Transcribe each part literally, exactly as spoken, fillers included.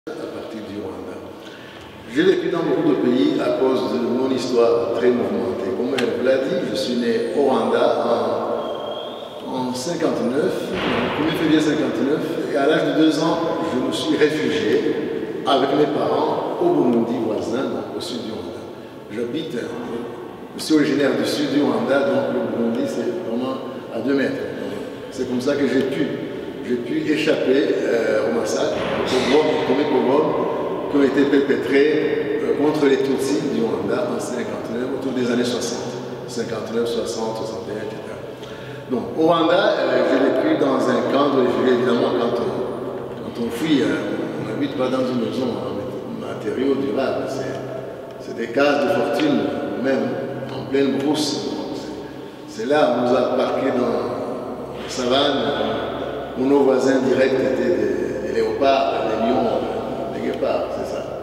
À partir du Rwanda. J'ai vécu dans beaucoup de pays à cause de mon histoire très mouvementée. Comme elle vous l'a dit, je suis né au Rwanda en, en cinquante-neuf, le premier février cinquante-neuf, et à l'âge de deux ans, je me suis réfugié avec mes parents au Burundi voisin, donc au sud du Rwanda. J'habite, je suis originaire du sud du Rwanda, donc le Burundi c'est vraiment à deux mètres. C'est comme ça que j'ai pu j'ai pu échapper euh, au massacre, au pogrom, au premier pogrom qui ont été perpétrés euh, contre les Tutsis du Rwanda en cinquante-neuf, autour des années soixante. cinquante-neuf, soixante, soixante et un, et cetera. Donc au Rwanda, euh, j'ai vécu dans un camp de réfugiés. Évidemment, quand on, quand on fuit, euh, on n'habite pas dans une maison en matériaux durables. C'est des cases de fortune, même en pleine brousse. C'est là où on nous a parqués dans la savane, où nos voisins directs étaient des, des léopards, des lions, des guépards, c'est ça.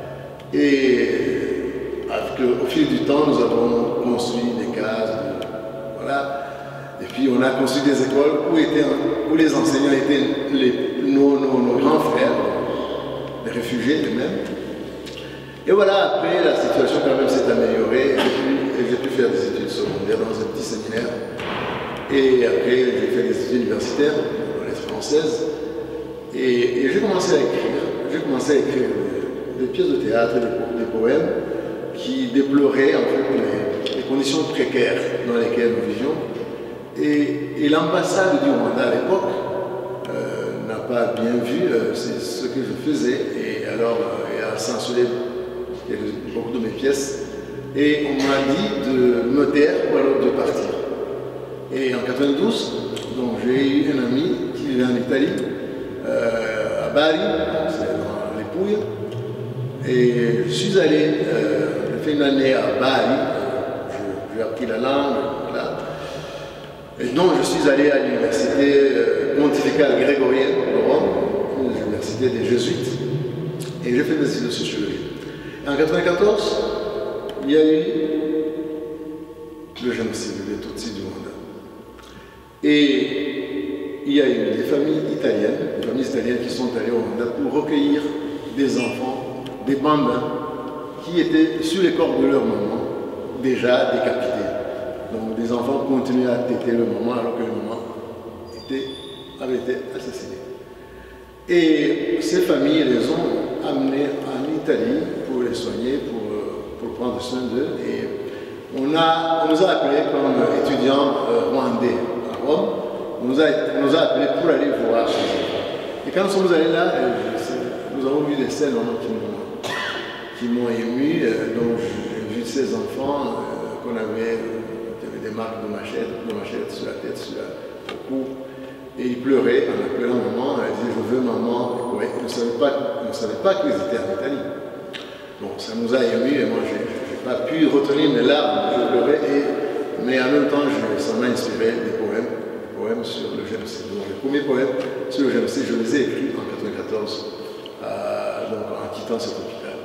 Et avec, au fil du temps, nous avons construit des cases, voilà. Et puis on a construit des écoles où, étaient, où les enseignants étaient les, nos, nos, nos grands frères, les réfugiés eux-mêmes. Et voilà, après la situation quand même s'est améliorée et j'ai pu faire des études secondaires dans un petit séminaire. Et après j'ai fait des études universitaires, française, et, et j'ai commencé à écrire. J'ai commencé à écrire des, des pièces de théâtre, des, des poèmes qui déploraient en fait les, les conditions précaires dans lesquelles nous vivions. Et, et l'ambassade du Rwanda à l'époque euh, n'a pas bien vu euh, ce que je faisais, et alors euh, elle a censuré beaucoup de mes pièces. Et on m'a dit de me taire ou alors de partir. Et en quatre-vingt-douze, donc j'ai eu un ami qui vivait en Italie, euh, à Bari, c'est dans les Pouilles, et je suis allé, euh, j'ai fait une année à Bari, j'ai appris la langue, voilà. Et donc je suis allé à l'université euh, pontificale grégorienne de Rome, l'université des Jésuites, et j'ai fait des études de sociologie. Et en mille neuf cent quatre-vingt-quatorze, il y a eu le génocide des Tutsis du Rwanda. Et il y a eu des familles italiennes, des familles italiennes qui sont allées au Rwanda pour recueillir des enfants, des bambins, qui étaient sur les corps de leur maman, déjà décapités. Donc des enfants continuaient à téter le maman alors que le maman était, avait été assassiné. Et ces familles les ont amenés en Italie pour les soigner, pour, pour prendre soin d'eux. Et on, a, on nous a appelés comme étudiants euh, rwandais. On nous, a, on nous a appelés pour aller voir ces enfants. Et quand nous sommes allés là, nous avons vu des scènes qui m'ont ému. Donc j'ai vu ces enfants euh, qu'on avait, qui avaient des marques de machette, de machette sur la tête, sur la, au cou. Et ils pleuraient en appelant maman. Ils disaient je veux maman. Ouais, ils ne savaient pas, ils ne savaient pas qu'ils étaient en Italie. Donc ça nous a ému et moi je n'ai pas pu retenir mes larmes. Je pleurais. Et, mais en même temps, je, ça m'a inspiré des poèmes, des poèmes sur le génocide. Donc, les premiers poèmes sur le génocide, je les ai écrits en mille neuf cent quatre-vingt-quatorze, euh, donc en quittant cet hôpital.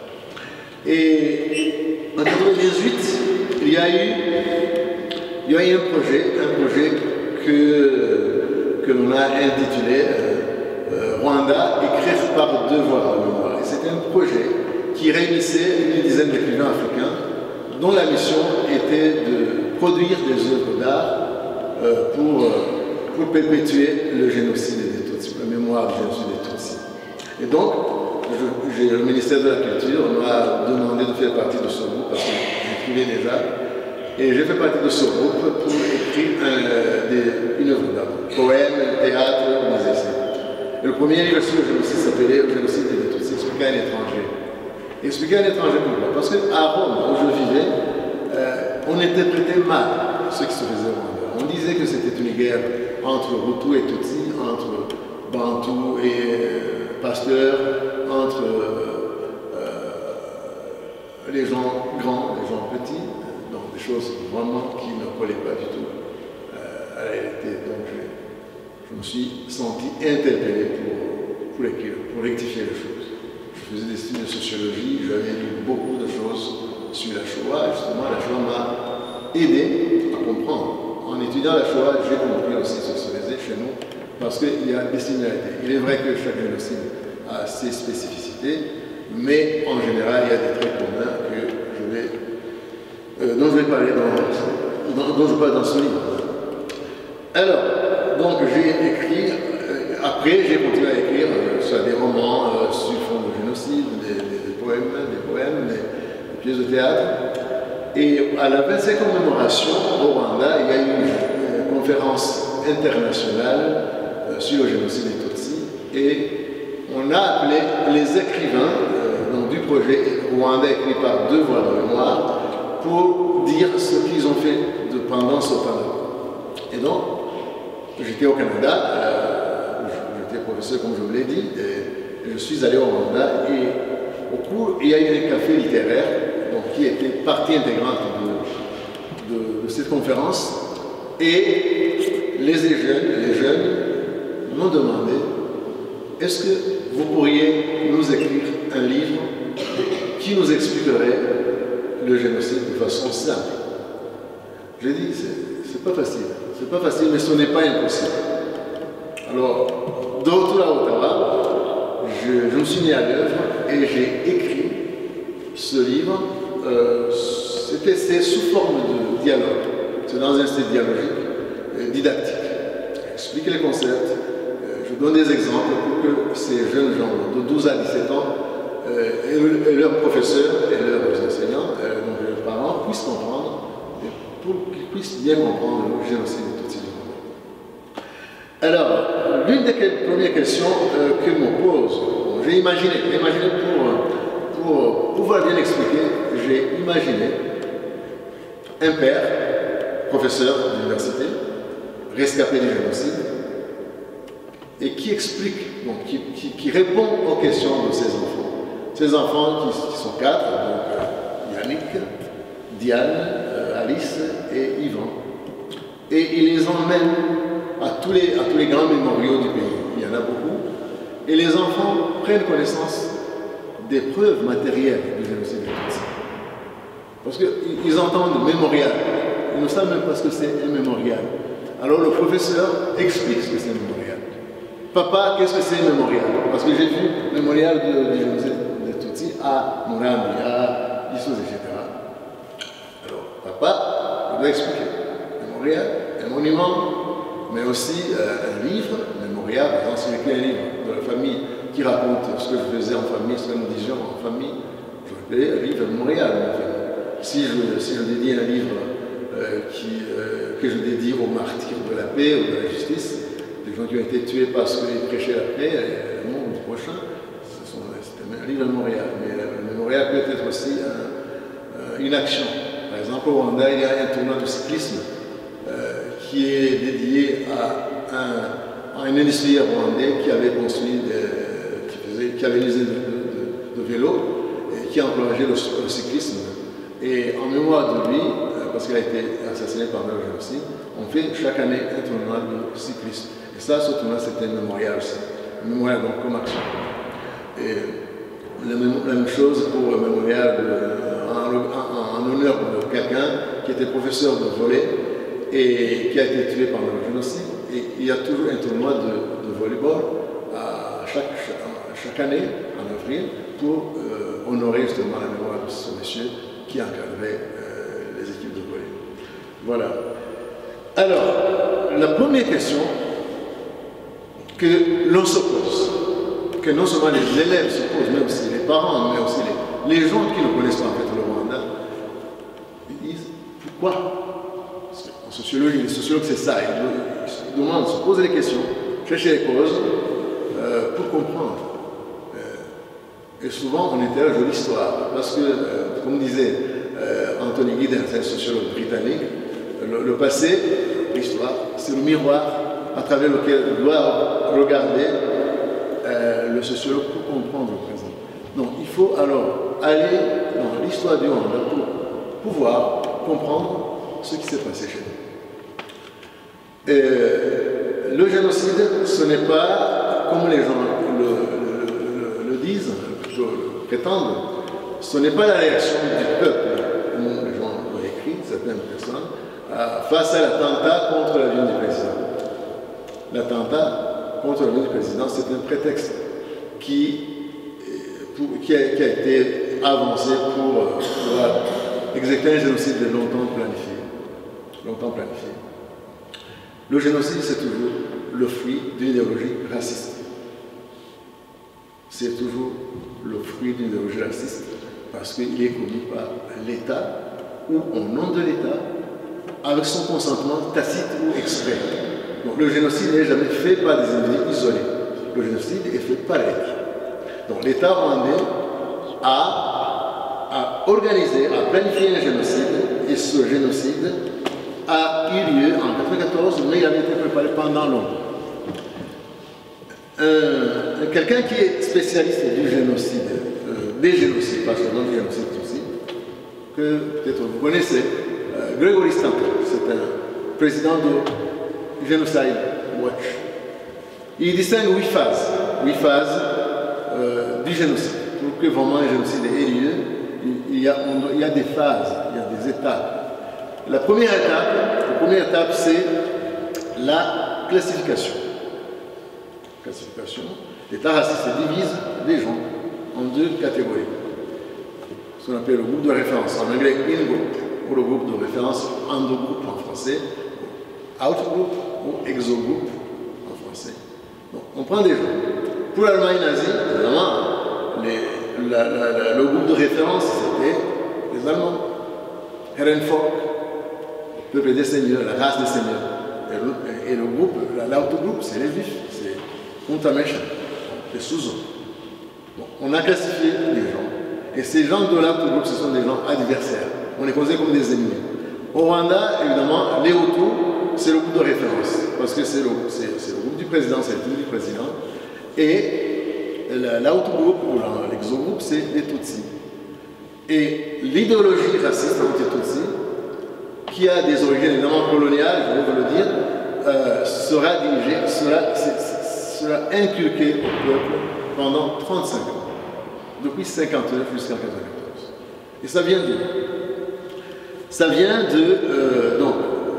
Et en mille neuf cent quatre-vingt-dix-huit, il y a eu, il y a eu un projet, un projet que, que l'on a intitulé euh, euh, Rwanda, écrire par devoir de mémoire. Et c'était un projet qui réunissait une dizaine d'écrivains africains dont la mission était de produire des œuvres d'art euh, pour, euh, pour perpétuer le génocide des Tutsis, la mémoire du génocide des Tutsis. Et donc, je, le ministère de la Culture m'a demandé de faire partie de ce groupe parce que j'écrivais déjà. Et j'ai fait partie de ce groupe pour écrire un, des, une œuvre d'art, poème, théâtre, des essais. Et le premier livre sur le génocide s'appelait Le génocide des Tutsis, expliqué à un étranger. Expliqué à un étranger pourquoi? Parce qu'à Rome, où je vivais, euh, on interprétait mal ce qui se faisait au Rwanda. On disait que c'était une guerre entre Hutu et Tutsi, entre Bantu et euh, Pasteur, entre euh, euh, les gens grands, les gens petits, donc des choses vraiment qui ne collaient pas du tout euh, à la réalité. Donc je, je me suis senti interpellé pour, pour, écrire, pour rectifier les choses. Je faisais des études de sociologie, j'avais lu beaucoup de choses sur la Shoah, et justement la Shoah m'a aidé à comprendre. En étudiant la Shoah, j'ai compris aussi ce qui se faisait chez nous, parce qu'il y a des similarités. Il est vrai que chaque génocide a ses spécificités. spécificités, mais en général, il y a des traits communs que je vais, euh, dont je vais parler dans, dans, dont je parle dans ce livre. Alors, donc j'ai écrit, euh, après j'ai continué à écrire euh, soit des romans euh, sur fond de génocide, des, des, des poèmes, des poèmes, des, des pièces de théâtre. Et à la vingt-cinquième commémoration au Rwanda, il y a eu une conférence internationale euh, sur le génocide des Tutsis, et on a appelé les écrivains euh, donc, du projet Rwanda écrit par deux voix de mémoire pour dire ce qu'ils ont fait de pendant ce temps-là. Et donc, j'étais au Canada, euh, j'étais professeur comme je vous l'ai dit, et je suis allé au Rwanda, et au cours, il y a eu un café littéraire donc, qui était partie intégrante de, de, de cette conférence, et les jeunes, les jeunes m'ont demandé: est-ce que vous pourriez nous écrire un livre qui nous expliquerait le génocide de façon simple? J'ai dit, c'est pas facile, c'est pas facile, mais ce n'est pas impossible. Alors, de retour à Ottawa, je, je me suis mis à l'œuvre et j'ai écrit ce livre. Euh, C'était sous forme de dialogue, c'est dans un style dialogique, euh, didactique. J'explique les concepts, euh, je donne des exemples pour que ces jeunes gens de douze à dix-sept ans euh, et, et leurs professeurs et leurs enseignants, euh, donc leurs parents, puissent comprendre, pour qu'ils puissent bien comprendre le génocide de Tutsis. Alors, l'une des premières questions euh, que me pose, bon, j'ai imaginé, j'ai imaginé pour, pour pouvoir bien expliquer, j'ai imaginé un père, professeur d'université, rescapé du génocide, et qui explique, donc, qui, qui, qui répond aux questions de ses enfants. Ces enfants qui, qui sont quatre, donc euh, Yannick, Diane, euh, Alice et Yvan. Et il les emmène à tous, les, à tous les grands mémoriaux du pays. Il y en a beaucoup. Et les enfants prennent connaissance des preuves matérielles du génocide des Tutsis. Parce qu'ils entendent mémorial. Ils ne savent même pas ce que c'est un mémorial. Alors le professeur explique ce que c'est un mémorial. Papa, qu'est-ce que c'est un mémorial? Parce que j'ai vu le mémorial du génocide des Tutsis à Murambi, à Issous, et cetera. Alors, papa, il doit expliquer. Mémorial, un monument, mais aussi euh, un livre, un mémorial. Par exemple, si j'écris un livre de la famille qui raconte ce que je faisais en famille, ce que nous disions en famille, je vais appeler un livre mémorial. Si je, si je dédie un livre euh, qui, euh, que je dédie aux martyrs de la paix ou de la justice, des gens qui ont été tués parce qu'ils prêchaient la paix, et le monde prochain, c'est un livre mémorial. Mais le mémorial peut être aussi un, une action. Par exemple, au Rwanda, il y a un tournoi de cyclisme euh, qui est dédié à un, à un industriel rwandais qui avait construit, des, qui, faisait, qui avait une usine de, de, de vélos et qui a encouragé le, le cyclisme. Et en mémoire de lui, parce qu'il a été assassiné par le génocide, on fait chaque année un tournoi de cyclisme. Et ça, ce tournoi, c'était un mémorial aussi. Un mémorial donc comme action. Et la même chose pour le mémorial de, en, en, en honneur de quelqu'un qui était professeur de volley et qui a été tué par le génocide. Et il y a toujours un tournoi de, de volleyball à chaque, chaque, chaque année, en avril, pour euh, honorer justement la mémoire de ce monsieur qui encadrait euh, les équipes de volley. Voilà. Alors, la première question que l'on se pose, que non seulement les élèves se posent, mais aussi les parents, mais aussi les, les gens qui ne connaissent pas en fait le Rwanda, ils disent pourquoi? En sociologie, les sociologues c'est ça, ils, ils demandent, se posent des questions, chercher les causes euh, pour comprendre. Euh, et souvent on interroge l'histoire, parce que, euh, comme disait euh, Anthony Giddens, un sociologue britannique, le, le passé, l'histoire, c'est le miroir à travers lequel on doit regarder euh, le sociologue pour comprendre le présent. Donc il faut alors aller dans l'histoire du Rwanda pour pouvoir comprendre ce qui s'est passé chez nous. Et le génocide, ce n'est pas, comme les gens le, le, le, le disent, plutôt le prétendent, ce n'est pas la réaction du peuple, comme les gens l'ont écrit, certaines personnes, face à l'attentat contre l'avion du président. L'attentat contre l'avion du président, c'est un prétexte qui, pour, qui, a, qui a été avancé pour euh, pouvoir exécuter un génocide longtemps planifié. Longtemps planifié. Le génocide, c'est toujours le fruit d'une idéologie raciste. C'est toujours le fruit d'une idéologie raciste parce qu'il est commis par l'État ou au nom de l'État avec son consentement tacite ou exprès. Donc le génocide n'est jamais fait par des individus isolés. Le génocide est fait par l'État. Donc l'État rwandais a, a organisé, a planifié un génocide et ce génocide a eu lieu en mille neuf cent quatre-vingt-quatorze, mais il avait été préparé pendant longtemps. Euh, Quelqu'un qui est spécialiste du génocide, euh, des génocides, pas seulement du génocide aussi, que peut-être vous connaissez, euh, Gregory Stanton, c'est un président de Genocide Watch. Il distingue huit phases, huit phases euh, du génocide. Pour que vraiment un génocide ait lieu, il y a, on, il y a des phases, il y a des étapes. La première étape, la première étape, c'est la classification. Classification. L'État raciste divise les gens en deux catégories. Ce qu'on appelle le groupe de référence, en anglais in-group, ou le groupe de référence endogroupe en français, out-group ou exogroupe en français. Donc, on prend des gens. Pour l'Allemagne nazie, évidemment, les, la, la, la, le groupe de référence, c'était les Allemands. Herrenvolk, le peuple des seigneurs, la race des seigneurs. Et le, et le groupe, l'autogroupe, c'est les juifs, c'est Untermenschen, les sous-hommes. Bon, on a classifié les gens. Et ces gens de l'autogroupe, ce sont des gens adversaires. On les considère comme des ennemis. Au Rwanda, évidemment, les Hutus, c'est le groupe de référence. Parce que c'est le, le groupe du président, c'est le groupe du président. Et l'autogroupe, ou l'exogroupe, c'est les Tutsis. Et l'idéologie raciste anti-Tutsi, qui a des origines évidemment coloniales, je vais vous le dire, euh, sera dirigée, sera, sera inculquée au peuple pendant trente-cinq ans, depuis cinquante-neuf jusqu'en quatre-vingt-quatorze. Et ça vient d'où? Ça vient de, euh, donc,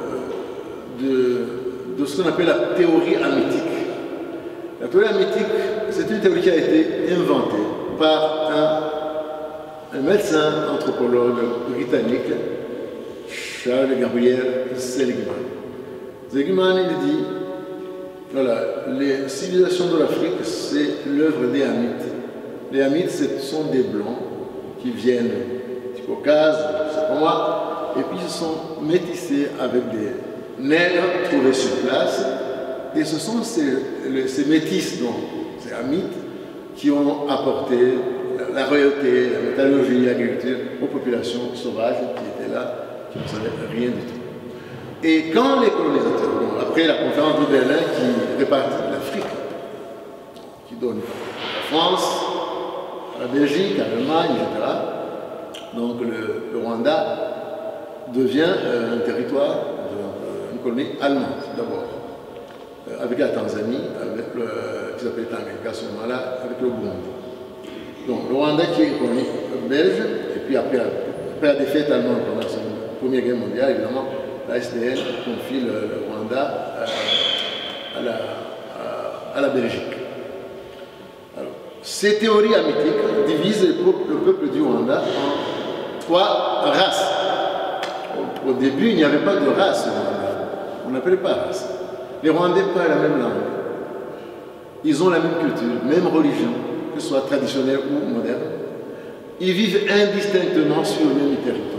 de, de ce qu'on appelle la théorie amitique. La théorie amitique, c'est une théorie qui a été inventée par un, un médecin anthropologue britannique, Charles Gabriel Seligman. Seligman, il dit, voilà, les civilisations de l'Afrique, c'est l'œuvre des Hamites. Les Hamites, ce sont des Blancs qui viennent du Caucase, c'est pour moi, et puis ils sont métissés avec des nègres trouvés sur place. Et ce sont ces, les, ces métis, donc, ces Hamites, qui ont apporté la, la royauté, la métallurgie, l'agriculture aux populations sauvages qui étaient là, qui ne savaient rien du tout. Et quand les colonisateurs, bon, après la conférence de Berlin qui répartit l'Afrique, qui donne la France, la Belgique, l'Allemagne, et cetera, donc le, le Rwanda devient euh, un territoire, de, une colonie allemande d'abord, euh, avec la Tanzanie, avec le, qui s'appelle Tanganyika à ce moment-là, avec le Burundi. Donc le Rwanda qui est une colonie belge, et puis après, après la défaite allemande pendant la Première Guerre mondiale, évidemment, la S D N confie le, le Rwanda à, à, la, à, à la Belgique. Alors, ces théories amitiques divisent le peuple, le peuple du Rwanda en trois races. Au, au début, il n'y avait pas de race au Rwanda. On n'appelait pas race. Les Rwandais parlent la même langue. Ils ont la même culture, même religion, que ce soit traditionnelle ou moderne. Ils vivent indistinctement sur le même territoire.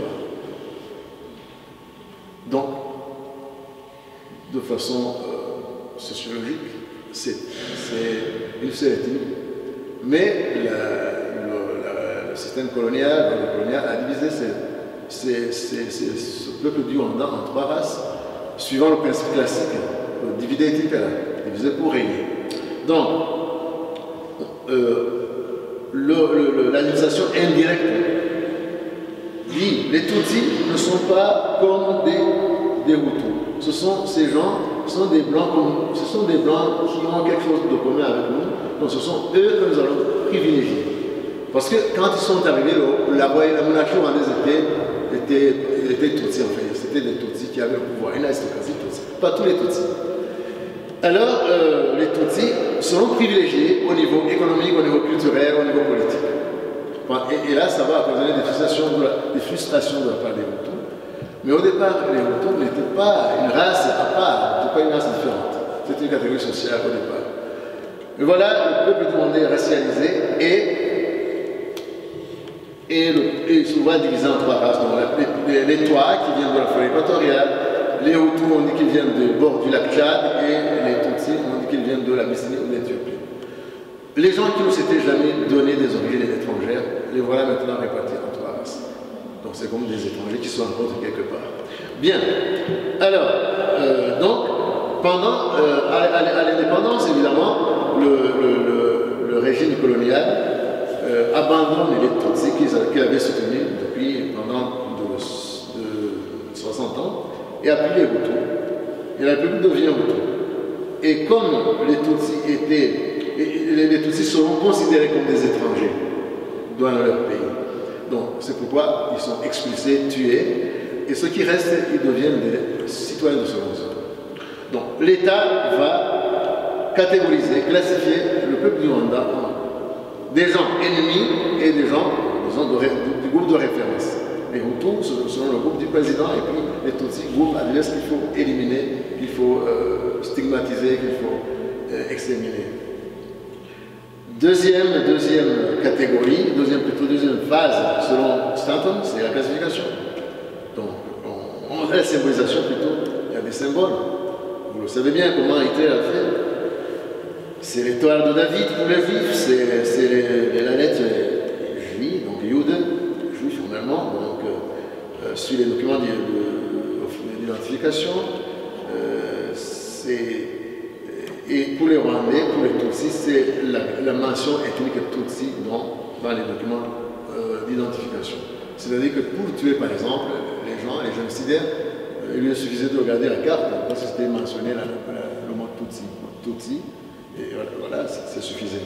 Donc, de façon euh, sociologique, c'est une seule ethnie. Mais la, le, la, le système colonial, le colonial a divisé ces, ces, ces, ces, ce peuple du Rwanda en trois races, suivant le principe classique, le divider et impera, diviser pour régner. Donc, euh, l'alimentation indirecte dit les Tutsis ne sont pas comme des, des Hutus. Ce sont ces gens, ce sont des Blancs, comme, ce sont des Blancs qui ont quelque chose de commun avec nous. Donc ce sont eux que nous allons privilégier. Parce que quand ils sont arrivés, le, la, la monarchie rwandaise était, était, était Tutsi en fait. C'était des Tutsis qui avaient le pouvoir, une aristocratie Tutsi. Pas tous les Tutsis. Alors, euh, les Tutsis seront privilégiés au niveau économique, au niveau culturel, au niveau politique. et, et là, ça va occasionner des frustrations de la, des frustrations de la part des Hutus. Mais au départ, les Hutus n'étaient pas une race à part, n'étaient pas une race différente. C'était une catégorie sociale au départ. Mais voilà, le peuple rwandais est racialisé et, et, le, et souvent divisé en trois races. Donc, les, les Tois qui viennent de la forêt équatoriale, les Hutus on dit qu'ils viennent du bord du lac Tchad et les Tutsis on dit qu'ils viennent de l'Abyssinie ou de l'Éthiopie. Les gens qui ne s'étaient jamais donné des origines étrangères, les voilà maintenant répartis en trois races. Donc c'est comme des étrangers qui se rencontrent quelque part. Bien. Alors, euh, donc, pendant, euh, à, à, à l'indépendance, évidemment, le, le, le, le régime colonial euh, abandonne les Tutsis qu'il avait soutenus depuis pendant de, de soixante ans et appuie les Hutus. Et la République devient Hutu. Et comme les Tutsis étaient, les, les Tutsis seront considérés comme des étrangers dans leur pays. Donc c'est pourquoi ils sont expulsés, tués, et ceux qui restent, ils deviennent des citoyens de seconde zone. Donc l'État va catégoriser, classifier le peuple du Rwanda en des gens ennemis et des gens, disons, de, du groupe de référence. Les Hutus selon le groupe du président et puis les Tutsis, groupe adverse qu'il faut éliminer, qu'il faut euh, stigmatiser, qu'il faut euh, exterminer. Deuxième, deuxième catégorie, deuxième, plutôt deuxième phase, selon Stanton, c'est la classification. Donc, on, on a la symbolisation plutôt, il y a des symboles. Vous le savez bien comment Hitler a fait. C'est l'étoile de David pour les juifs, c'est les, les, la lettre juive, donc Jude, juif en allemand, donc euh, euh, sur les documents d'identification, euh, c'est. Et pour les Rwandais, pour les Tutsis, c'est la, la mention ethnique Tutsi dans, dans les documents euh, d'identification. C'est-à-dire que pour tuer, par exemple, les gens, les génocidaires, euh, il lui suffisait de regarder la carte, parce que c'était mentionné la, la, le mot Tutsi. Tutsi, et voilà, c'est suffisant.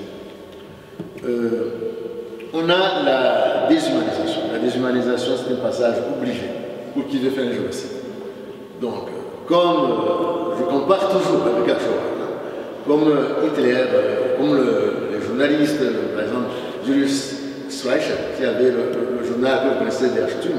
Euh, on a la déshumanisation. La déshumanisation, c'est un passage obligé pour qui veut faire un génocide. Donc, comme euh, je compare toujours avec Shoah, comme Hitler, comme le, les journalistes, par exemple Julius Schleicher, qui avait le, le, le journal que vous connaissez Der Sturm,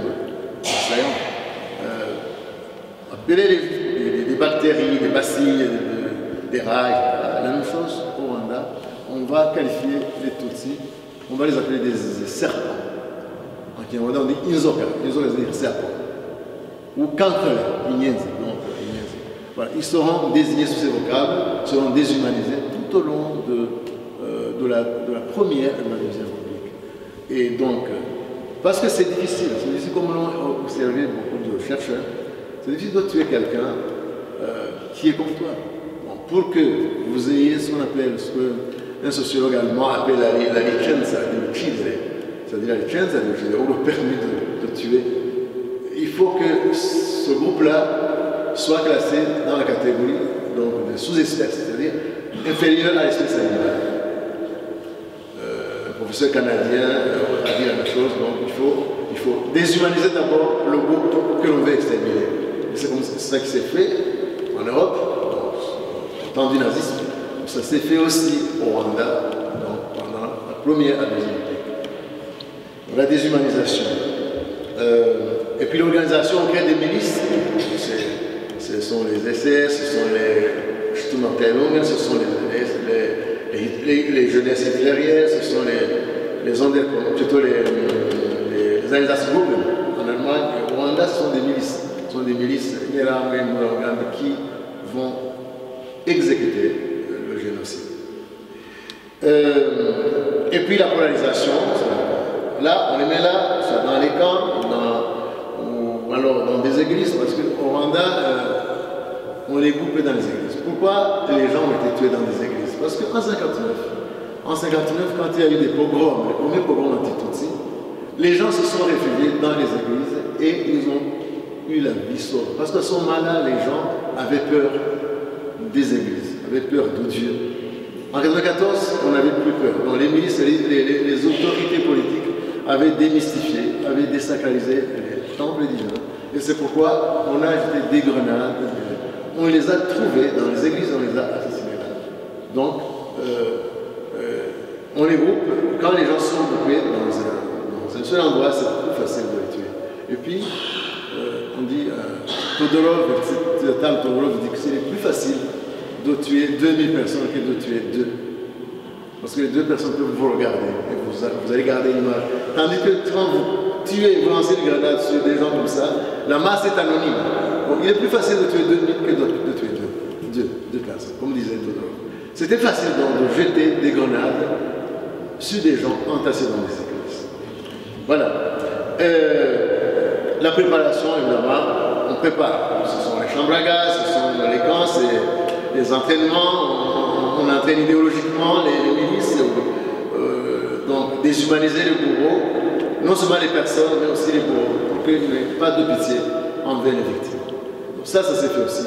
euh, appelait les, les, des bactéries, des bacilles, des, des rats, la même chose au Rwanda. On va qualifier les Tutsis, on va les appeler des, des serpents. En Rwanda, on dit Inzoka, Inzoka veut dire serpent. Ou Kankele, Inyenzi. Voilà, ils seront désignés sous ces vocables, seront déshumanisés tout au long de, euh, de, la, de la première et de la deuxième République. Et donc, euh, parce que c'est difficile, c'est difficile comme l'ont observé beaucoup de chercheurs, c'est difficile de tuer quelqu'un euh, qui est comme toi. Bon, pour que vous ayez ce qu'on appelle, ce qu'un sociologue allemand appelle la, la licenza di uccidere, c'est-à-dire la licenza di uccidere, ou le permis de, de tuer, il faut que ce groupe-là soit classé dans la catégorie donc, de sous-espèces, c'est-à-dire inférieure à l'espèce animale. Euh, un professeur canadien euh, a dit la même chose, donc il faut, il faut déshumaniser d'abord le groupe que l'on veut exterminer. C'est ça qui s'est fait en Europe, au temps du nazisme. Ça s'est fait aussi au Rwanda, donc, pendant la première et la deuxième République. La déshumanisation. Euh, et puis l'organisation, on crée des milices. Ce sont les S S, ce sont les Sturmabteilungen, ce sont les, les, les, les, les jeunesses hitlériennes, ce sont les, les, plutôt les, les, les Einsatzgruppen en Allemagne et au Rwanda, ce sont des milices. Ce sont des milices qui vont exécuter le génocide. Euh, et puis la polarisation, là, on les met là, soit dans les camps, dans, ou alors dans des églises, parce qu'au Rwanda, euh, on les groupait dans les églises. Pourquoi les gens ont été tués dans des églises? Parce qu'en mille neuf cent cinquante-neuf, en mille neuf cent cinquante-neuf, quand il y a eu des pogroms, les premiers pogroms anti-Tutsis, les gens se sont réfugiés dans les églises et ils ont eu la vie sauve. Parce qu'à ce moment-là, les gens avaient peur des églises, avaient peur de Dieu. En mille neuf cent quatre-vingt-quatorze, on n'avait plus peur. Donc les milices, les, les, les autorités politiques avaient démystifié, avaient désacralisé les temples divins. Et c'est pourquoi on a ajouté des grenades, on les a trouvés dans les églises, on les a assassinés là. Donc, euh, euh, on les groupe, quand les gens sont groupés dans un, dans seul endroit, c'est plus facile de les tuer. Et puis, euh, on dit, euh, Todorov, Todorov dit que c'est plus facile de tuer deux mille personnes que de tuer deux. Parce que les deux personnes peuvent vous regarder et vous, vous allez garder l'image. Tandis que quand vous tuez, vous lancez une grenade sur des gens comme ça, la masse est anonyme. Donc, il est plus facile de tuer deux mille que de, de tuer deux, deux, deux personnes, comme disait Todorov. C'était facile donc de jeter des grenades sur des gens entassés dans des églises. Voilà. Euh, la préparation, évidemment, on prépare. Ce sont les chambres à gaz, ce sont les camps, c'est les entraînements. On, on entraîne idéologiquement les, les milices, euh, donc déshumaniser les bourreaux, non seulement les personnes, mais aussi les bourreaux, pour qu'il n'y ait pas de pitié envers les victimes. Donc ça, ça s'est fait aussi.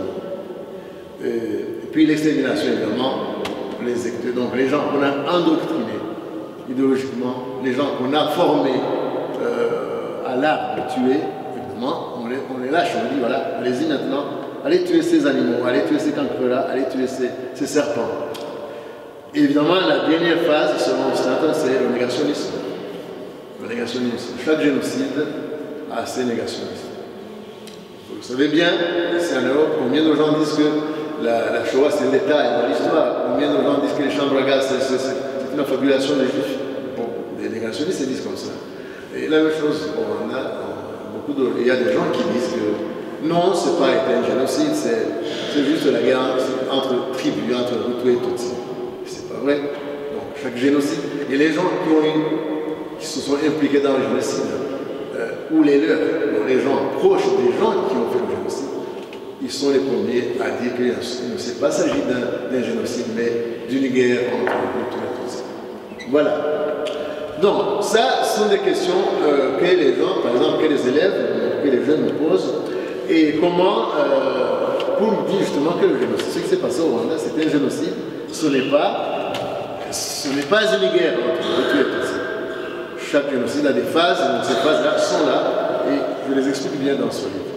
Et, et puis l'extermination, évidemment, les, donc les gens qu'on a endoctrinés idéologiquement, les gens qu'on a formés euh, à l'art de tuer, évidemment, on les, on les lâche, on dit voilà, allez-y maintenant, allez tuer ces animaux, allez tuer ces cancres-là, allez tuer ces, ces serpents. Et évidemment, la dernière phase, selon Stanton, c'est le négationnisme. Le négationnisme. Chaque génocide a ses négationnistes. Vous savez bien, ici en Europe, combien de gens disent que la, la Shoah c'est l'État et dans l'histoire, combien de gens disent que les chambres à gaz c'est une affabulation des Juifs. Bon, des négationnistes ils disent comme ça. Et la même chose au Rwanda, beaucoup de, il y a des gens qui disent que non, ce n'est pas été un génocide, c'est juste la guerre entre tribus, entre Hutus et Tutsis. C'est pas vrai. Donc chaque génocide, et les gens qui, ont eu, qui se sont impliqués dans le génocide, euh, ou les leurs, les gens proches des gens qui ont fait le génocide, ils sont les premiers à dire qu'il ne s'est pas s'agit d'un génocide, mais d'une guerre entre Hutus et Tutsis. Voilà. Donc, ça, ce sont des questions euh, que les gens, par exemple, que les élèves, que les jeunes me posent. Et comment, euh, pour me dire justement que le génocide, ce qui s'est passé au Rwanda, c'était un génocide, ce n'est pas, ce n'est pas une guerre entre Hutus et Tutsis. Chaque génocide a des phases, donc ces phases-là sont là, et je les explique bien dans ce livre.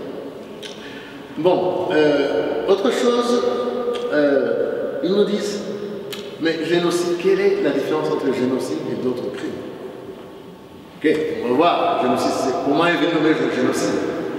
Bon, euh, autre chose, euh, ils nous disent, mais génocide, quelle est la différence entre le génocide et d'autres crimes? Ok, on va voir, génocide, c'est comment est venu le génocide.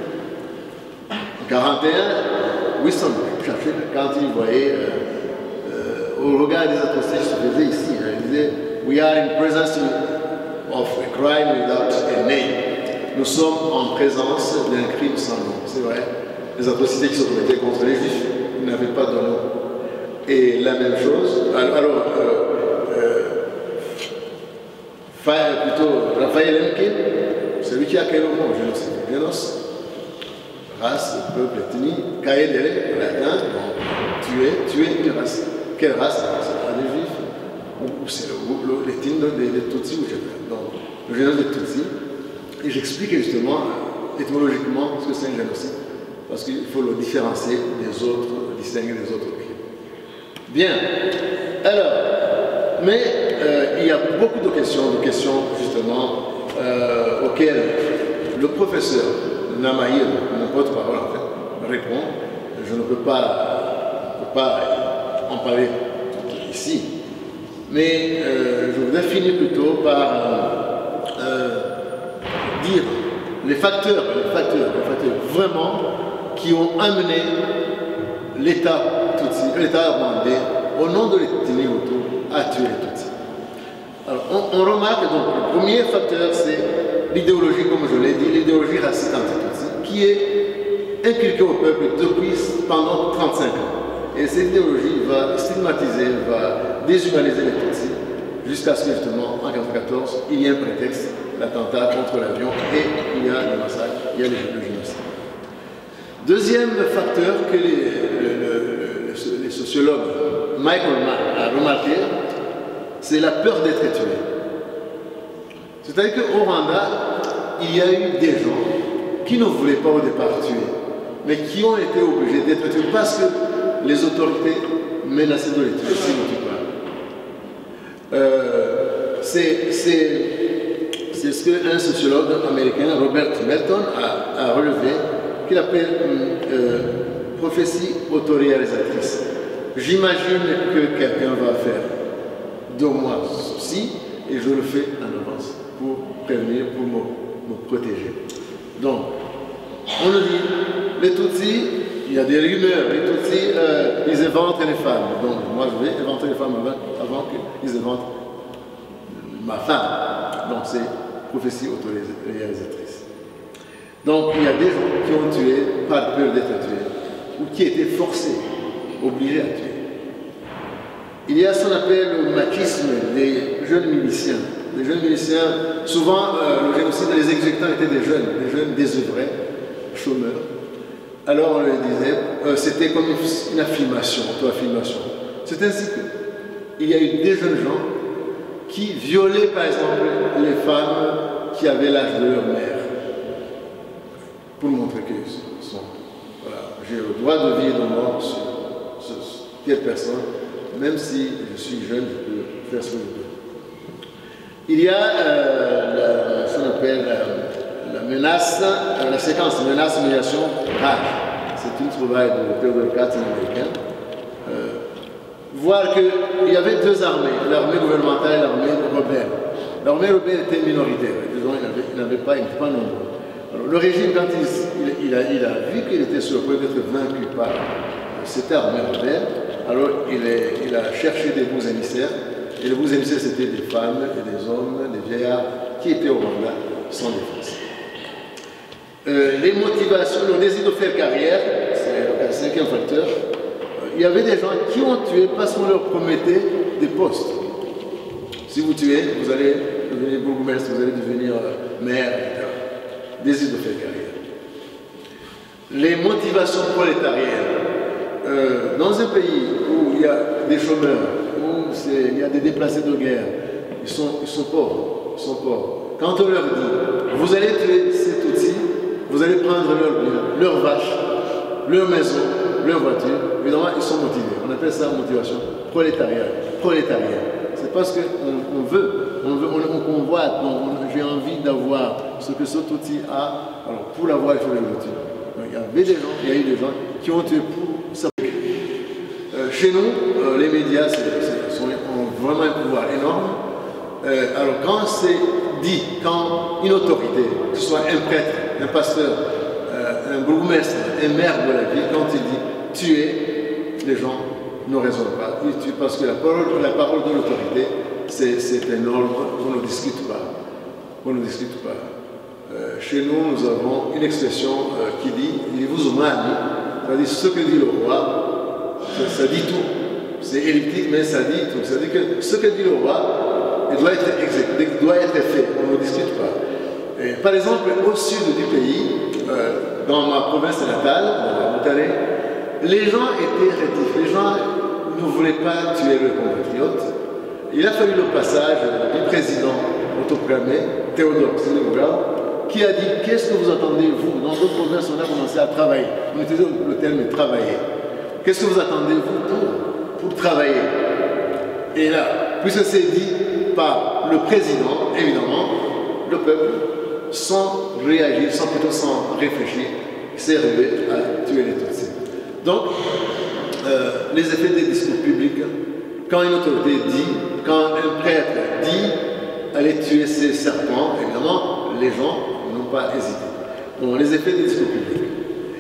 En quarante et un, Wilson cherchait, quand il voyait, euh, euh, au regard des atrocités qui se faisaient ici, hein, il disait, we are in presence of a crime without a name. Nous sommes en présence d'un crime sans nom, c'est vrai. Les atrocités qui se commettaient contre les Juifs n'avaient pas de nom. Et la même chose, alors, alors euh, euh, plutôt Raphaël Lemkin, celui qui a créé le mot génocide, génos, race, peuple, ethnie, kaedere, latin, tuer, tuer une race. Quelle race? C'est pas des Juifs, ou c'est l'ethnie des Tutsis, ou je sais pas. Donc, le génocide des Tutsis, et j'explique justement, étymologiquement, ce que c'est un génocide, parce qu'il faut le différencier des autres, le distinguer des autres crimes. Bien, alors, mais euh, il y a beaucoup de questions, de questions justement euh, auxquelles le professeur Namaïr, mon porte-parole en fait, répond. Je ne peux pas, peux pas en parler ici, mais euh, je voudrais finir plutôt par euh, euh, dire les facteurs, les facteurs, les facteurs vraiment qui ont amené l'État Tutsi, l'État rwandais, au nom de l'ethnie Hutu, à tuer les Tutsis. Alors, on, on remarque donc, le premier facteur, c'est l'idéologie, comme je l'ai dit, l'idéologie raciste anti-Tutsi, qui est inculquée au peuple depuis pendant trente-cinq ans. Et cette idéologie va stigmatiser, va déshumaniser les Tutsis, jusqu'à ce que justement, en mille neuf cent quatre-vingt-quatorze, il y ait un prétexte, l'attentat contre l'avion, et il y a le massacre, il y a le génocide. Deuxième facteur que les, les, les, les sociologues Michael Mann a remarqué, c'est la peur d'être tué. C'est-à-dire qu'au Rwanda, il y a eu des gens qui ne voulaient pas au départ tuer, mais qui ont été obligés d'être tués parce que les autorités menaçaient de les tuer s'ils ne tuent pas. Euh, c'est ce qu'un sociologue américain, Robert Melton, a, a relevé, qu'il appelle euh, prophétie autoréalisatrice. J'imagine que quelqu'un va faire de moi ceci, et je le fais en avance pour prévenir, pour me, me protéger. Donc, on le dit, les Tutsis, il y a des rumeurs, les Tutsis, euh, ils éventrent les femmes. Donc, moi, je vais éventrer les femmes avant, avant qu'ils éventrent ma femme. Donc, c'est prophétie autoréalisatrice. Donc, il y a des gens qui ont tué par peur d'être tués, ou qui étaient forcés, obligés à tuer. Il y a ce qu'on appelle le machisme des jeunes miliciens. Les jeunes miliciens, souvent, euh, le génocide, les exécutants étaient des jeunes, des jeunes désœuvrés, chômeurs. Alors on leur disait, euh, c'était comme une, une affirmation, auto-affirmation. C'est ainsi qu'il y a eu des jeunes gens qui violaient, par exemple, les femmes qui avaient l'âge de leur mère, pour montrer qu'ils sont, voilà, j'ai le droit de vie et de mort sur, sur, sur telle personne, même si je suis jeune, je peux faire ce que je peux. Il y a euh, la, ce qu'on appelle euh, la menace, euh, la séquence menace, humiliation, rage. C'est une trouvaille de Theodore Katz, un américain. Euh, voir qu'il y avait deux armées, l'armée gouvernementale et l'armée rebelle. L'armée rebelle était minoritaire, disons, il n'avait pas, il n'était pas nombreux. Alors, le régime, quand il, il, il, a, il a vu qu'il était sur le point d'être vaincu par cette armée rebelle, alors il, est, il a cherché des boucs émissaires. Et les boucs émissaires, c'était des femmes et des hommes, des vieillards qui étaient au Rwanda sans défense. Euh, les motivations, le désir de faire carrière, c'est le cinquième facteur. Euh, il y avait des gens qui ont tué parce qu'on leur promettait des postes. Si vous tuez, vous allez devenir bourgmestre, vous allez devenir euh, maire, et cetera. Désir de faire carrière. Les motivations prolétariennes. Euh, dans un pays où il y a des chômeurs, il y a des déplacés de guerre, ils sont, ils sont pauvres, ils sont pauvres. Quand on leur dit, vous allez tuer ces Tutsis, vous allez prendre leurs biens, leurs vaches, leurs maisons, leurs voitures, évidemment, ils sont motivés. On appelle ça motivation prolétarienne. Prolétarienne. C'est parce qu'on on veut, on veut, on, on convoite, j'ai envie d'avoir ce que ce Tutsi a, alors pour l'avoir, il faut le tuer. Donc, il y avait des gens, il y a eu des gens qui ont tué pour ça. Euh, chez nous, euh, les médias c'est, c'est, sont, ont vraiment un pouvoir énorme. Euh, alors quand c'est dit, quand une autorité, que ce soit un prêtre, un pasteur, euh, un bourgmestre, un maire de la ville, quand il dit tuer, les gens ne raisonnent pas. Ils tuent parce que la parole, la parole de l'autorité, c'est, c'est un ordre qu'on ne discute pas. On ne discute pas. Euh, chez nous, nous avons une expression euh, qui dit « il vous umani », c'est-à-dire ce que dit le roi, ça, ça dit tout. C'est elliptique, mais ça dit tout. C'est-à-dire que ce que dit le roi, il doit être exécuté, il doit être fait, on ne discute pas. Et, par exemple, au sud du pays, euh, dans ma province natale, dans la Montagne, les gens étaient rétifs, les gens ne voulaient pas tuer leurs compatriotes. Il a fallu le passage du président autoproclamé, Théodore Tshisekedi, qui a dit « Qu'est-ce que vous attendez, vous ?» Dans d'autres provinces, on a commencé à travailler. On utilisait le terme « travailler ». Qu'est-ce que vous attendez, vous, pour, pour travailler? Et là, puisque c'est dit par le président, évidemment, le peuple, sans réagir, sans plutôt sans réfléchir, s'est arrivé à tuer les Tutsis. Donc, euh, les effets des discours publics, quand une autorité dit, quand un prêtre dit allez tuer ces serpents, évidemment, les gens n'ont pas hésité. Donc, les effets des discours publics.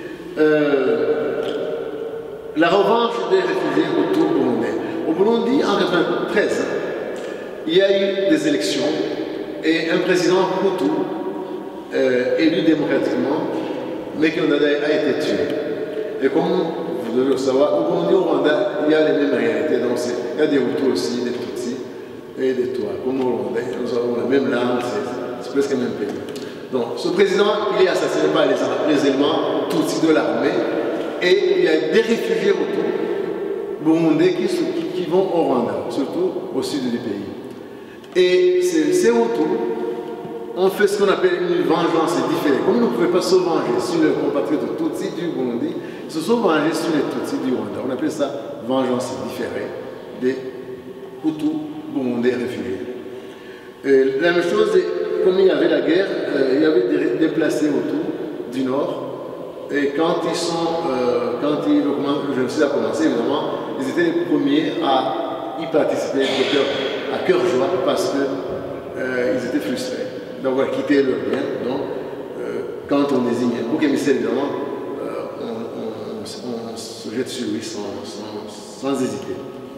Euh, la revanche des réfugiés autour burundais. Au Burundi, en mille neuf cent quatre-vingt-treize, il y a eu des élections et un président Hutu, euh, élu démocratiquement, mais qui a été tué. Et comme vous devez le savoir, au Burundi, au Rwanda, il y a les mêmes réalités. Donc, il y a des Hutus aussi, des Tutsis et des Touaregs. Comme au Rwanda, nous avons la même langue, c'est presque le même pays. Donc, ce président, il est assassiné par les, les éléments Tutsis de l'armée, et il y a des réfugiés autour, burundais, qui, qui, qui vont au Rwanda, surtout au sud du pays. Et ces, ces Hutus ont fait ce qu'on appelle une vengeance différée. Comme ils ne pouvaient pas se venger sur les compatriotes Tutsis du Burundi, ils se sont vengés sur les Tutsis du Rwanda. On appelle ça vengeance différée des Hutus burundais réfugiés. Et la même chose, comme il y avait la guerre, euh, il y avait des déplacés autour du nord. Et quand ils sont, euh, quand ils, le génocide a commencé, évidemment, ils étaient les premiers à y participer. Le docteur cœur joie parce qu'ils euh, étaient frustrés d'avoir quitté leur bien. Donc, euh, quand on désigne un bouc émissaire, évidemment, euh, on, on, on, on se jette sur lui sans, sans, sans hésiter.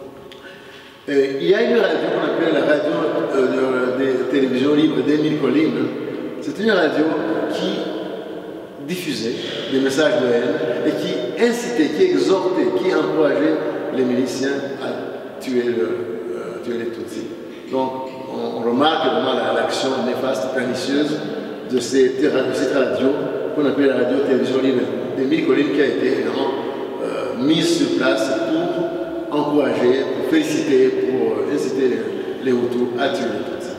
Et il y a une radio qu'on appelle la radio euh, de, de télévision libre d'Émile Collines. C'est une radio qui diffusait des messages de haine et qui incitait, qui exhortait, qui encourageait les miliciens à tuer, le, euh, tuer les Tutsis. Donc on, on remarque vraiment l'action néfaste, pernicieuse de cette, de cette radio qu'on appelle la radio télévision libre d'Émile Collines, qui a été évidemment euh, mise sur place pour encourager, pour féliciter, pour euh, inciter les, les Hutus à tuer les Tutsis.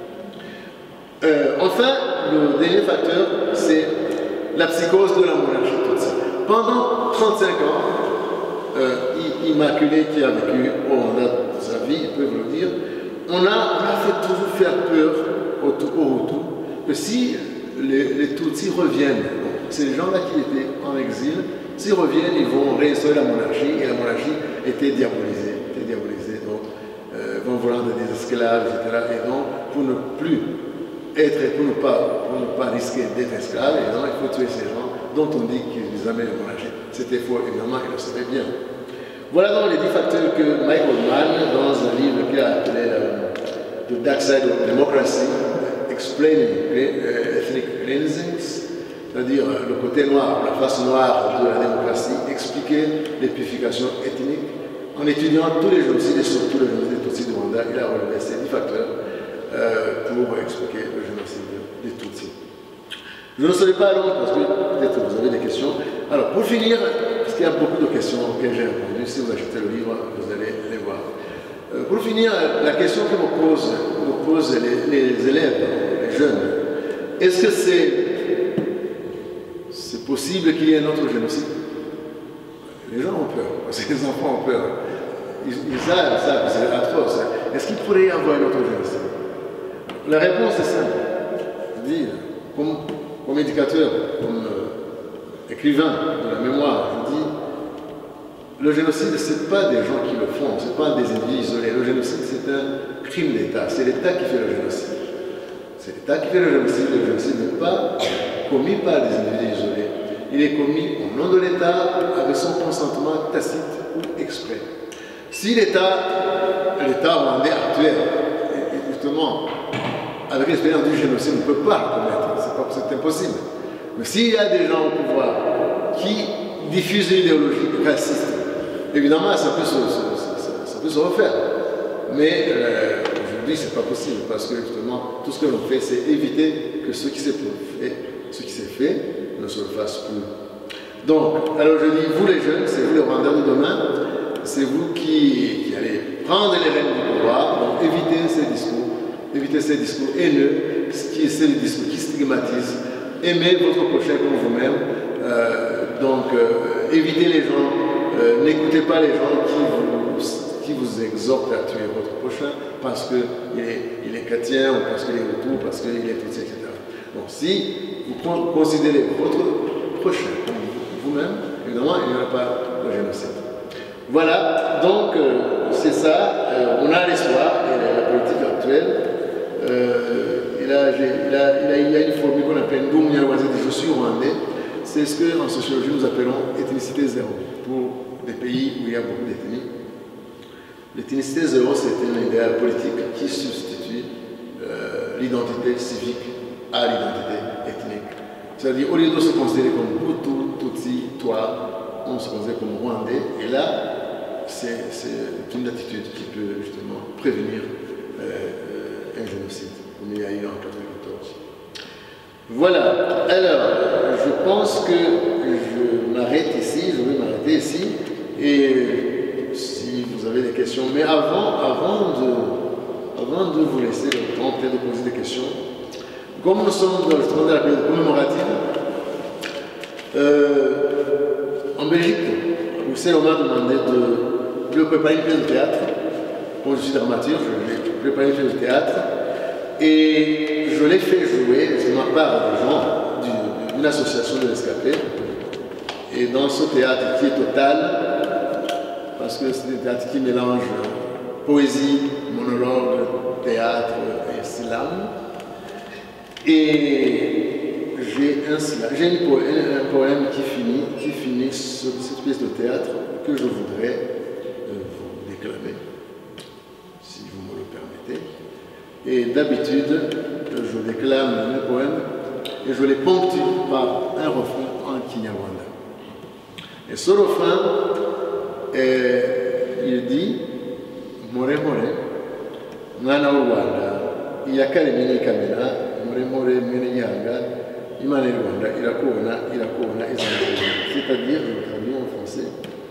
Euh, enfin, le dernier facteur, c'est la psychose de la monarchie tutsi. Pendant trente-cinq ans, euh, Immaculée, qui a vécu au Rwanda de sa vie, ils peuvent le dire, on a, on a fait toujours faire peur aux Hutus que si les, les Tutsis reviennent, c'est les gens-là qui étaient en exil, s'ils reviennent, ils vont réinstaurer la monarchie, et la monarchie était diabolisée, était diabolisée, donc euh, vont vouloir des esclaves, et cetera. Et donc, pour ne plus être, pour ne pas, pour ne pas risquer d'être esclave, évidemment, il faut tuer ces gens dont on dit qu'ils amènent la monarchie. C'était faux, évidemment, ils le savaient bien. Voilà donc les dix facteurs que Michael Mann, dans un livre qu'il a appelé uh, The Dark Side of Democracy, Explaining uh, Ethnic Cleansings, c'est-à-dire uh, le côté noir, la face noire de la démocratie, expliquer les purifications ethniques, en étudiant tous les génocides et surtout le génocide des Tutsis du Rwanda, il a relevé ces dix facteurs euh, pour expliquer le génocide des Tutsis. Je ne serai pas long parce que peut-être vous avez des questions. Alors, pour finir, parce qu'il y a beaucoup de questions auxquelles j'ai répondu, si vous achetez le livre, vous allez les voir. Euh, pour finir, la question que me posent, me posent les, les élèves, les jeunes, est-ce que c'est c'est possible qu'il y ait un autre génocide? Les gens ont peur, parce que les enfants ont peur. Ils, ils savent ça, c'est atroce. Est-ce qu'il pourrait y avoir un autre génocide? La réponse est simple. Je dis, comme Comme éducateur, comme euh, écrivain de la mémoire, je dis, le génocide, ce n'est pas des gens qui le font, ce n'est pas des individus isolés. Le génocide, c'est un crime d'État. C'est l'État qui fait le génocide. C'est l'État qui fait le génocide. Le génocide n'est pas commis par des individus isolés. Il est commis au nom de l'État, avec son consentement tacite ou exprès. Si l'État, l'État rwandais actuel, justement, avec l'expérience du génocide, on ne peut pas le commettre, c'est impossible. Mais s'il y a des gens au pouvoir qui diffusent une idéologie raciste, évidemment, ça peut se, ça, ça peut se refaire. Mais euh, aujourd'hui, ce n'est pas possible, parce que justement, tout ce que l'on fait, c'est éviter que ce qui s'est fait, ce qui s'est fait ne se fasse plus. Donc, alors je dis, vous les jeunes, c'est vous les Rwandais de demain, c'est vous qui, qui allez prendre les rênes du pouvoir, donc évitez ces discours. Évitez ces discours haineux, qui c'est des discours qui stigmatisent. Aimez votre prochain comme vous-même. Euh, donc, euh, évitez les gens. Euh, N'écoutez pas les gens qui vous, qui vous exhortent à tuer votre prochain parce qu'il est, il est chrétien, ou parce qu'il est Hutu, parce qu'il est Tutsi, et cetera. Donc, si vous considérez votre prochain comme vous-même, évidemment, il n'y aura pas de génocide. Voilà, donc, euh, c'est ça. Euh, on a l'espoir et la politique actuelle. Euh, il, a, il, a, il, a, il y a une formule qu'on appelle Ndumnyarwazi, je suis rwandais. C'est ce qu'en sociologie nous appelons ethnicité zéro pour des pays où il y a beaucoup d'ethnies. L'ethnicité zéro, c'est un idéal politique qui substitue euh, l'identité civique à l'identité ethnique. C'est-à-dire, au lieu de se considérer comme Hutu, Tutsi, toi, on se considère comme Rwandais. Et là, c'est une attitude qui peut justement prévenir euh, un génocide, comme il y a eu en mille neuf cent quatre-vingt-quatorze. Voilà, alors je pense que je m'arrête ici, je vais m'arrêter ici, et si vous avez des questions, mais avant, avant, de, avant de vous laisser le temps peut-être de poser des questions, comme nous sommes dans le temps de la période commémorative, euh, en Belgique, Bruxelles, on m'a demandé de, de préparer une pièce de théâtre. Quand je suis dramaturge, j'ai préparé une pièce de théâtre et je l'ai fait jouer, de ma part, des gens d'une association de rescapés. Et dans ce théâtre qui est total, parce que c'est un théâtre qui mélange poésie, monologue, théâtre et slam. Et j'ai un, un, un poème qui finit, qui finit sur cette pièce de théâtre que je voudrais euh, vous déclamer, si vous me le permettez. Et d'habitude, je déclame mes poèmes et je les ponctue par un refrain en Kinyarwanda. Et ce refrain, est, il dit More More, Mwana Rwanda, Iyakare Mene Kamena, More More Mene Yanga, Imane Rwanda, Irakona, Irakona, c'est-à-dire, je traduis en français,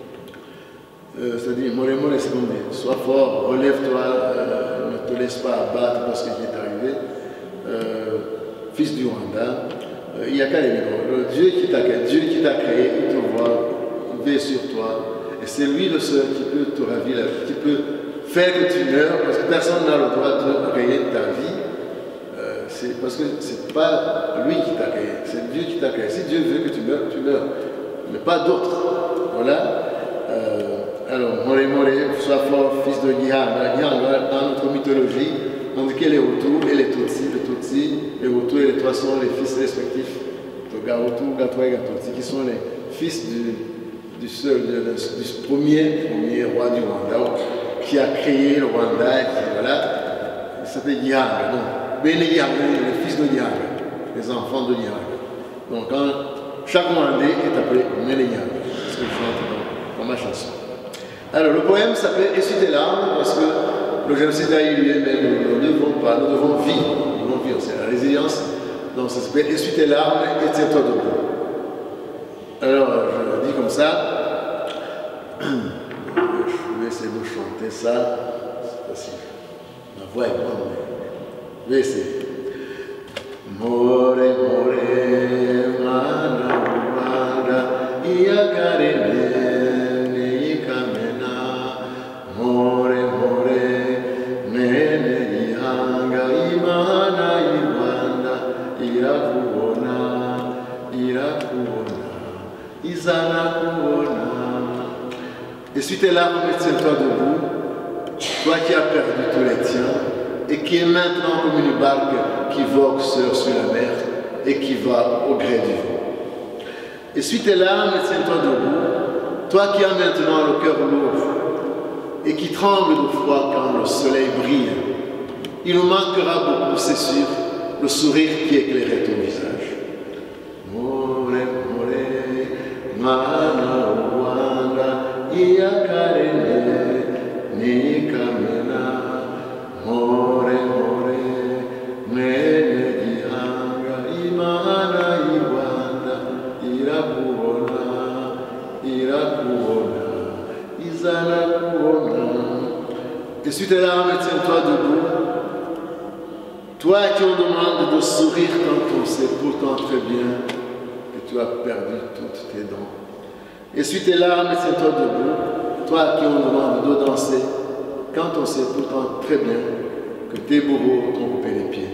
euh, c'est-à-dire, More More, c'est comme dire, sois fort, relève-toi, euh, ne te laisse pas abattre par ce qui est arrivé, euh, fils du Rwanda, euh, Iyakare Mene, le Dieu qui t'a créé, Dieu qui t'a créé, il te voit, il veille sur toi, et c'est lui le seul qui peut te ravir, qui peut faire que tu meurs, parce que personne n'a le droit de créer ta vie. Euh, c'est parce que c'est pas lui qui t'a créé, c'est Dieu qui t'a créé. Si Dieu veut que tu meurs, tu meurs, mais pas d'autres. Voilà. Euh, alors, More More, sois fort, fils de Gihanga. Gihanga, dans notre mythologie, on dit que les Hutus et les Tutsis, les Tutsis, les Hutus et les trois sont les fils respectifs de Gahutu, Gatwa et Gatutsi, qui sont les fils du Du, seul, du, du premier, premier roi du Rwanda qui a créé le Rwanda, qui, voilà, il s'appelle Gihanga. Donc, Bene Gihanga, les fils de Gihanga, les enfants de Gihanga. Donc, quand, chaque Rwandais est appelé Bene Gihanga, c'est ce que je chante dans, dans ma chanson. Alors, le poème s'appelle Essuie tes larmes, parce que le génocide a eu lieu, mais nous ne devons pas, nous devons vivre, nous devons vivre, c'est la résilience. Donc, ça s'appelle Essuie tes larmes et tiens-toi debout. Alors, je dis comme ça, je vais essayer de chanter ça, c'est facile. Ma voix est bonne, mais je vais essayer. More, more, mana, mana, iyakare mene ikamena. More, more, mene ihanga, imana, iwanda, irakubona, irakubona. Essuie tes larmes et tiens-toi debout, toi qui as perdu tous les tiens, et qui est maintenant comme une barque qui vogue seule sur la mer et qui va au gré du vent. Essuie tes larmes et tiens-toi debout, toi qui as maintenant le cœur lourd et qui tremble de froid quand le soleil brille. Il nous manquera beaucoup, c'est sûr, le sourire qui éclairait ton visage. Mana Rwanda, Iyakare Mene Kamena, More More, Mene Gihanga, Imana Iwanda, Irakubona, Irakubona, Izanakubona. Essuie tes larmes et tiens-toi debout. Toi qui on demande de sourire quand on sait pourtant très bien que tu as perdu toutes tes dents. Essuie tes larmes et tiens-toi debout, toi qui on demande de danser, quand on sait pourtant très bien que tes bourreaux t'ont coupé les pieds.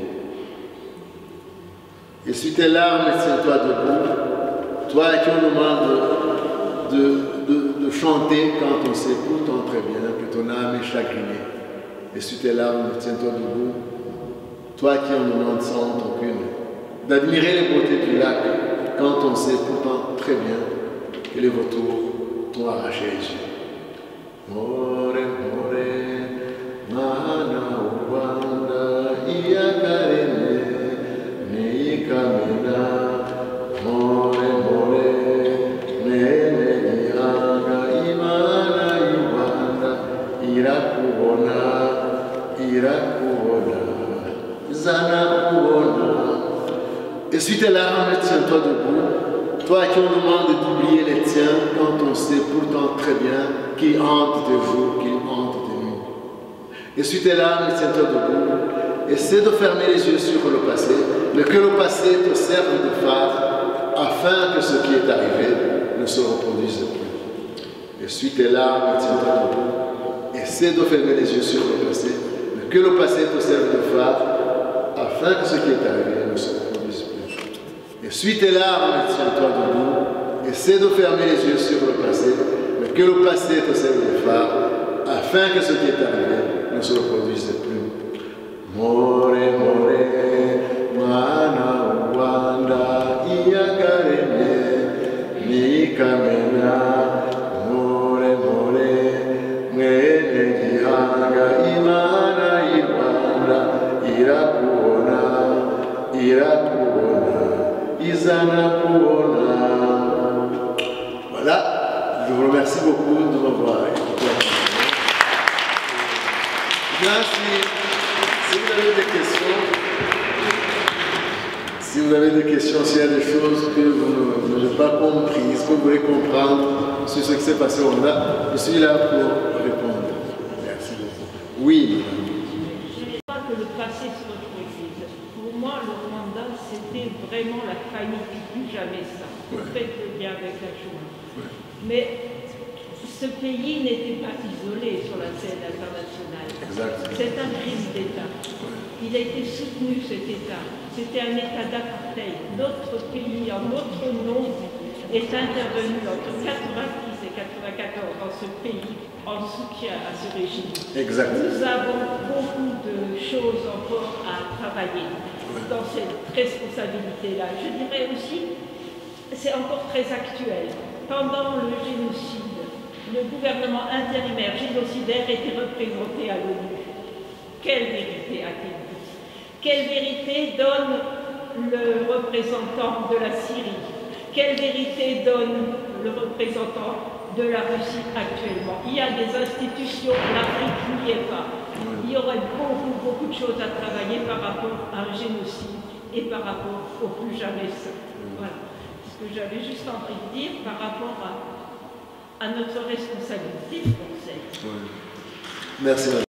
Essuie tes larmes et tiens-toi debout, toi qui on demande de, de, de chanter quand on sait pourtant très bien que ton âme est chagrinée. Essuie tes larmes et tiens-toi debout, toi qui on demande sans aucune d'admirer les beautés du lac, quand on sait pourtant très bien que les vautours t'ont arraché les yeux. More, more, mana Rwanda, iyakare mene ikamena. More, more, mene gihanga, imana Rwanda, irakubona, irakubona, zanakubona. Essuie tes larmes et tiens-toi debout, toi qui on demande d'oublier les tiens quand on sait pourtant très bien qu'ils hantent tes jours, qu'ils hantent tes nuits. Essuie tes larmes et tiens-toi debout, essaie de fermer les yeux sur le passé, mais que le passé te serve de phare afin que ce qui est arrivé ne se reproduise plus. Essuie tes larmes et tiens-toi debout, essaie de fermer les yeux sur le passé, mais que le passé te serve de phare afin que ce qui est arrivé ne se reproduise plus. Essuie tes larmes et tiens-toi debout, essaie de fermer les yeux sur le passé, mais que le passé te serve de phare, afin que ce qui est arrivé ne se reproduise plus. more more mwana w'Urwanda iyakaremye nikamenya more more mwene gihanga Imana y'u Rwanda irakubona irakubona izana kubona. Voilà, je vous remercie beaucoup de m'avoir écouté. Bien, si, si vous avez des questions, si vous avez des questions, s'il y a des choses que vous n'avez pas comprises, que vous voulez comprendre sur ce qui s'est passé au Rwanda, je suis là pour répondre. Merci beaucoup. Oui. Je ne pas que le passé se reproduise. Pour moi, le Rwanda, c'était vraiment la famille qui plus jamais ça. Vous Ouais. faites le lien avec la chose. Ouais. Mais ce pays n'était pas isolé sur la scène internationale. Exact. C'est un crime d'État. Il a été soutenu, cet État. C'était un État d'apartheid. Notre pays, en notre nom, est intervenu entre quatre-vingt-dix et quatre-vingt-quatorze dans ce pays en soutien à ce régime. Exact. Nous avons beaucoup de choses encore à travailler dans cette responsabilité-là. Je dirais aussi, c'est encore très actuel. Pendant le génocide, le gouvernement intérimaire génocidaire était représenté à l'ONU. Quelle vérité a-t-il dit? Quelle vérité donne le représentant de la Syrie? Quelle vérité donne le représentant de la Russie actuellement? Il y a des institutions, l'Afrique n'y est pas. Il y aurait beaucoup, beaucoup de choses à travailler par rapport à un génocide et par rapport au plus jamais ça. Voilà ce que j'avais juste envie de dire par rapport à, à notre responsabilité française. Merci.